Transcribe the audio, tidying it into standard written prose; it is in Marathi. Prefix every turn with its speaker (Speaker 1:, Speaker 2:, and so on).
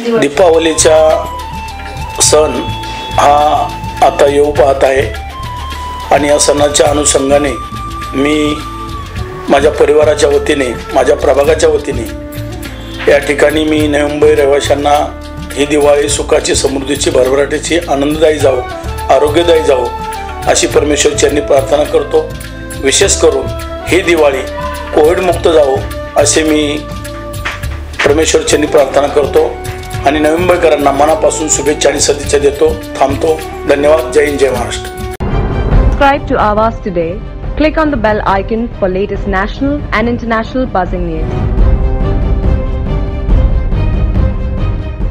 Speaker 1: दीपावलीचा सण हा आता येऊ पाहत आहे आणि या सणाच्या अनुषंगाने मी माझ्या परिवाराच्या वतीने, माझ्या प्रभागाच्या वतीने या ठिकाणी मी नवी मुंबई रहिवाशांना ही दिवाळी सुखाची, समृद्धीची, भरभराटीची, आनंददायी जावो, आरोग्यदायी जावो अशी परमेश्वरचरणी प्रार्थना करतो। विशेष करून ही दिवाळी कोविडमुक्त जावो असे मी परमेश्वरचरणी प्रार्थना करतो आणि नवी मुंबईकरांना मनापासून शुभेच्छा आणि सदिच्छा देतो। थांबतो। धन्यवाद। जय हिंद, जय Maharashtra.
Speaker 2: Subscribe to Awaaz today. Click on the bell icon for latest national and international buzzing news.